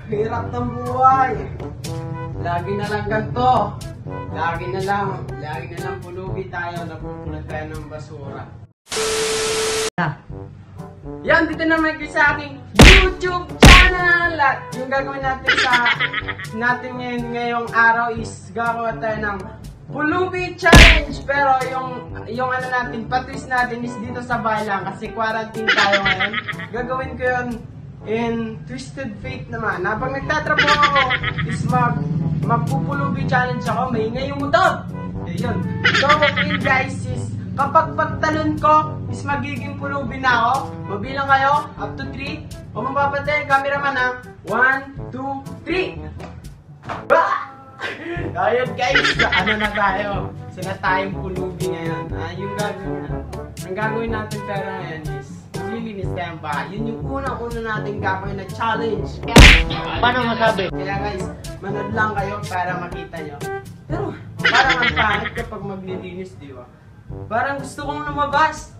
Hirap ng buhay. Lagi na lang ganito. Lagi na lang pulubi tayo, napupulot tayo ng basura. Yan, dito naman kayo sa aking YouTube channel. At yung gagawin natin ngayong araw is gagawa tayo ng pulubi challenge. Pero yung ano natin, patwist natin is dito sa bahay lang kasi quarantine tayo ngayon. Gagawin ko yun in Twisted Fate naman. Habang nagtatrabaho ako is magpupulubi challenge ako, maingay yung motor. Ayun. So, yun guys is kapag pagtalon ko is magiging pulubi na ako. Mabilang kayo up to 3. O mapapatay ang cameraman na 1, 2, 3. Ayun guys, ano na tayo? Sila tayong pulubi ngayon. Ang gagawin natin pero ngayon is lilinis tayong bahay. Yun yung una natin gagawin na challenge. Paano masabi? Kaya guys, manood lang kayo para makita nyo. Pero parang ang pangit kapag maglilinis, di ba? Parang gusto kong lumabas.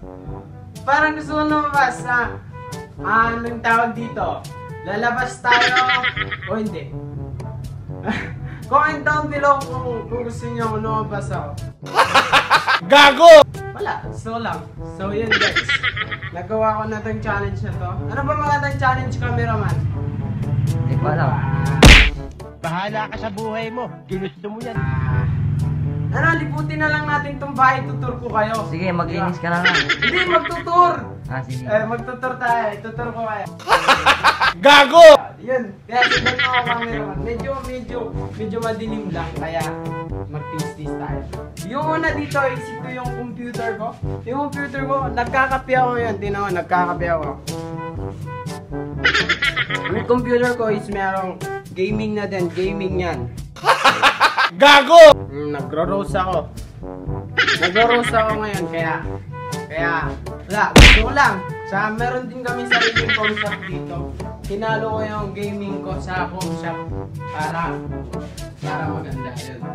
Anong tawag dito? Lalabas tayo o hindi? Comment down below kung gusto nyo lumabas ako. Gago! Wala, so lang. So yun guys, nagawa ko na tong challenge na to. Ano ba mga tong challenge, cameraman? Hindi ko alam. Bahala ka sa buhay mo. Ginusto mo yan. Liputin na lang natin tong bahay, tutur ko kayo. Sige, maglinis ka na nga. Hindi, magtutur! Sige. Magtutur tayo, tutur ko kayo. Gago! Yun, kaya sundan mo ako, cameraman. Medyo madilim lang, kaya mag-tis-tis tayo. Yung una dito is ito yung computer ko. Yung computer ko, nagkakape ako ngayon. Tingnan mo, nagkakape ako. Yung computer ko is merong gaming na din, gaming yan. Gago! Nagro-roast ako. Ngayon, kaya wala, gusto ko lang. Meron din kami sariling home shop dito. Hinalo ko yung gaming ko sa home shop para maganda.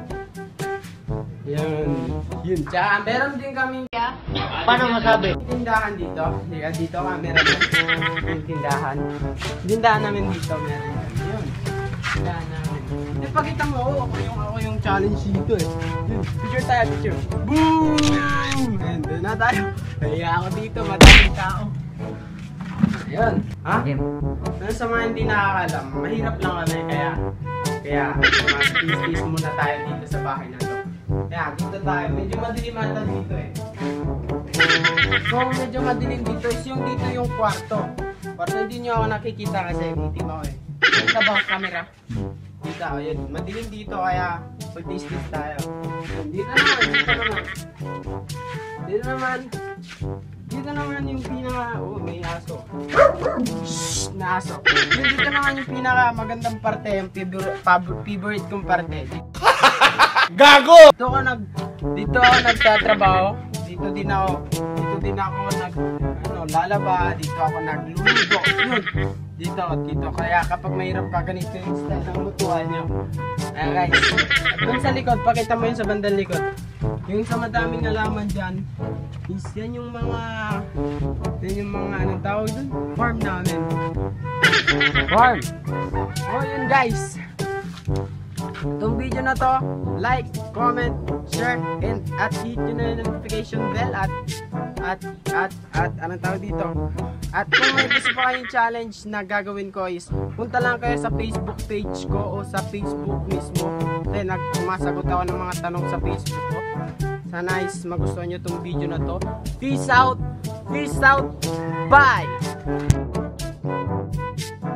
Yun. Tsaka meron din kami Paano masabi? tindahan dito. Dito camera yung tindahan. Tindahan namin dito meron. Yun. Tindahan namin. Pakita mo, ako yung challenge dito eh. Yun, picture tayo, picture. Boom! And doon na tayo. Kaya ako dito, madaming tao. Ayun. Ha? Pero sa mga hindi nakakalam, mahirap lang kami. Kaya mas-tis muna tayo dito sa bahay na to. Kaya dito tayo. Medyo madilim ata dito eh. So medyo madilim dito is dito yung kwarto. Kwarto hindi nyo ako nakikita kasi itim ako eh. Kita ba ang camera? Dito, yun. Madilim dito kaya pag-tis-tis tayo. Dito naman yung pinaka... may aso. Na aso. Dito naman yung pinaka magandang parte, yung favorite kong parte. Gago! Dito ako nagtatrabaho. Dito din ako lalaba. Dito ako nagluluto. Yun. Dito. Kaya kapag mahirap ka, ganito yung style ng lutuan nyo. Ayan guys. Doon sa likod, pakita mo yun sa bandang likod. Yung sa madaming alaman dyan, is yan yung mga anong tawag dun? Farm namin. Farm! Yun guys. Itong video na to, like, comment, share, and hit nyo na yung notification bell at anong tawag dito? At kung may gusto pa kayong challenge na gagawin ko is punta lang kayo sa Facebook page ko o sa Facebook mismo. Then sumasagot ako ng mga tanong sa Facebook ko. Sana is magustuhan nyo itong video na to. Peace out! Bye!